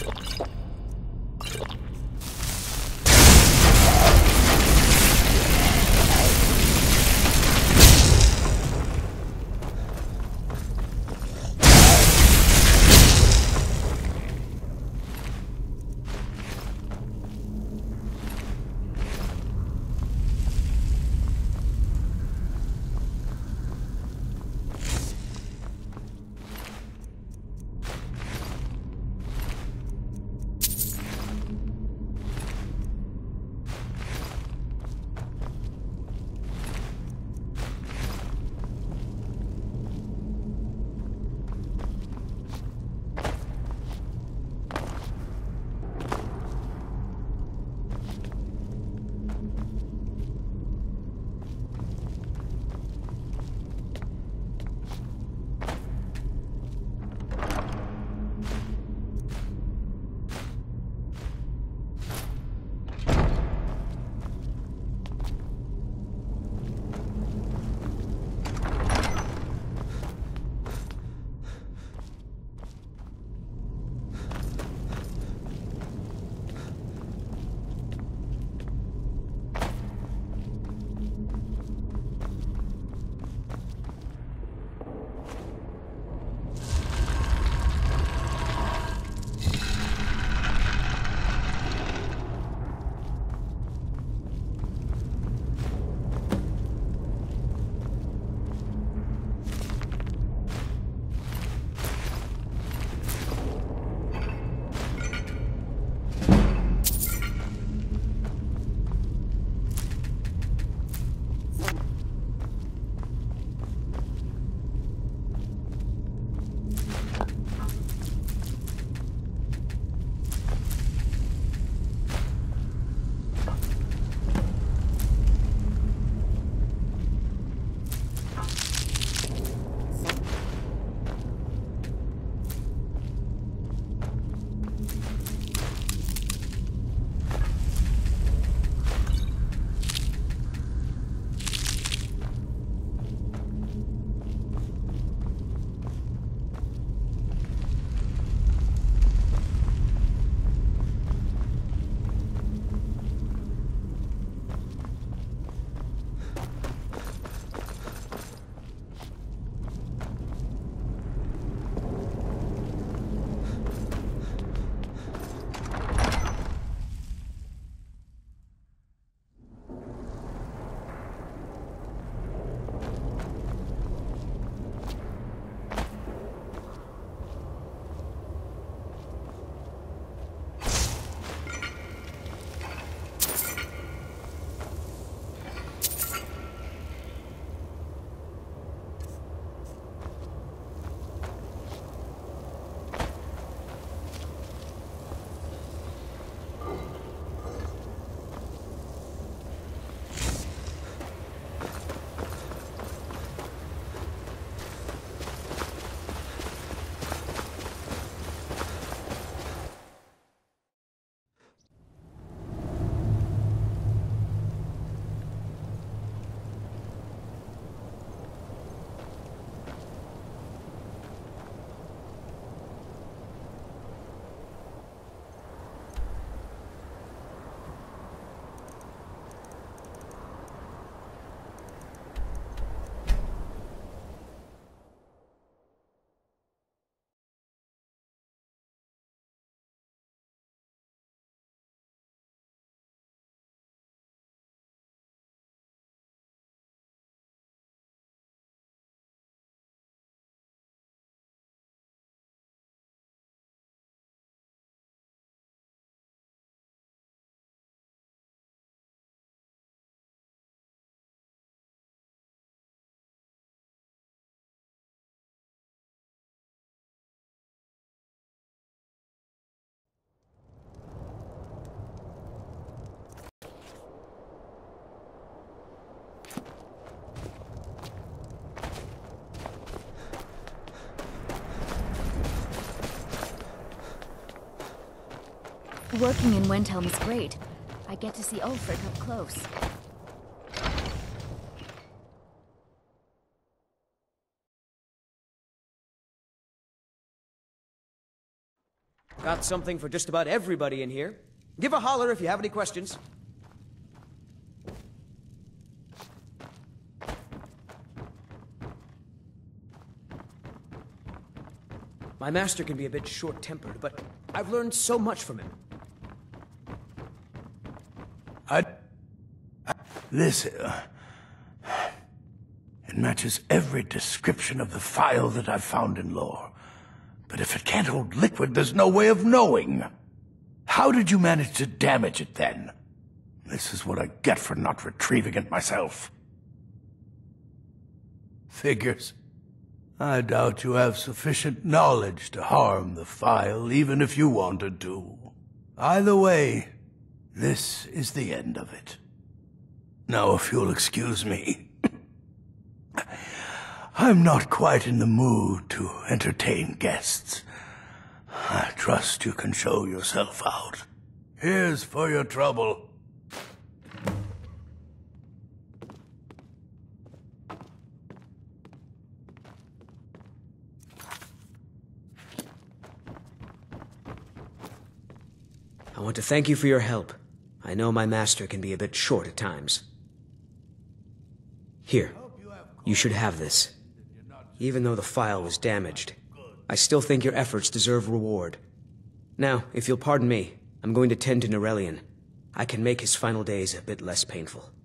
Working in Windhelm is great. I get to see Ulfric up close. Got something for just about everybody in here. Give a holler if you have any questions. My master can be a bit short-tempered, but I've learned so much from him. This, it matches every description of the file that I've found in lore. But if it can't hold liquid, there's no way of knowing. How did you manage to damage it then? This is what I get for not retrieving it myself. Figures. I doubt you have sufficient knowledge to harm the file, even if you wanted to. Either way, this is the end of it. Now, if you'll excuse me, I'm not quite in the mood to entertain guests. I trust you can show yourself out. Here's for your trouble. I want to thank you for your help. I know my master can be a bit short at times. Here, you should have this. Even though the file was damaged, I still think your efforts deserve reward. Now, if you'll pardon me, I'm going to tend to Norelion. I can make his final days a bit less painful.